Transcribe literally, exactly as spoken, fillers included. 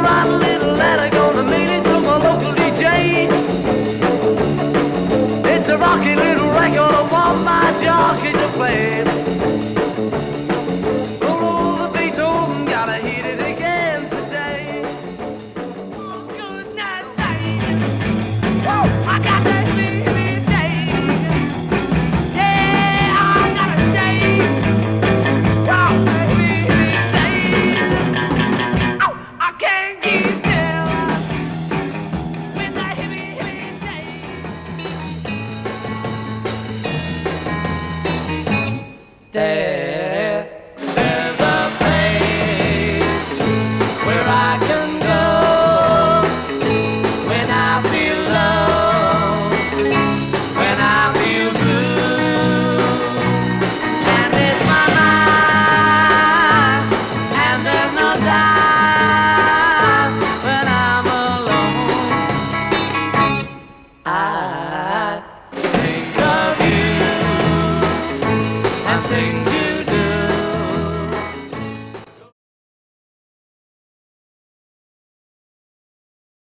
write a little letter, gonna mail it to my local D J. It's a rocky little record, I want my jockey to play. Oh, the Beatles, gotta hit it again today. Oh, good night, baby. Oh, I got that baby shade. Yeah, I got a shade. Oh, baby shade. Oh, I can't keep still with that hippie hippie shade. There